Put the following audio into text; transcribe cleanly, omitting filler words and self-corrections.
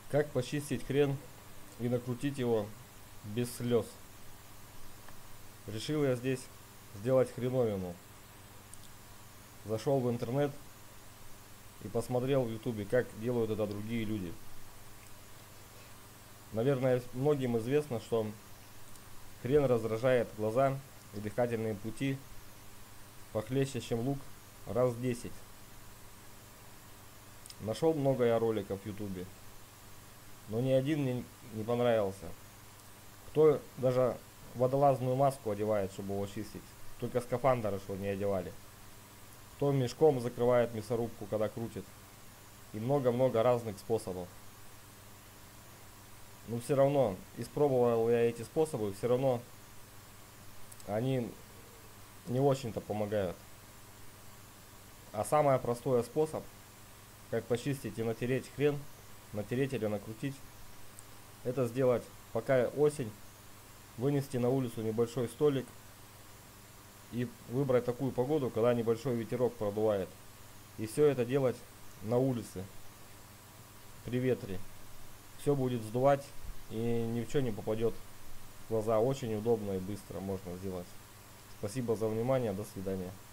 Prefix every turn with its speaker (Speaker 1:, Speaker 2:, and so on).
Speaker 1: Как почистить хрен и накрутить его без слез. Решил я здесь сделать хреновину. Зашел в интернет и посмотрел в ютубе, как делают это другие люди. Наверное, многим известно, что хрен раздражает глаза и дыхательные пути похлеще, чем лук, раз в 10. Нашел много я роликов в ютубе, но ни один мне не понравился. Кто даже водолазную маску одевает, чтобы его чистить, только скафандры что не одевали. Кто мешком закрывает мясорубку, когда крутит. И много-много разных способов. Но все равно, испробовал я эти способы, все равно они не очень-то помогают. А самый простой способ, как почистить и натереть хрен, натереть или накрутить, это сделать, пока осень, вынести на улицу небольшой столик и выбрать такую погоду, когда небольшой ветерок продувает. И все это делать на улице при ветре. Все будет сдувать и ничего не попадет в глаза. Очень удобно и быстро можно сделать. Спасибо за внимание. До свидания.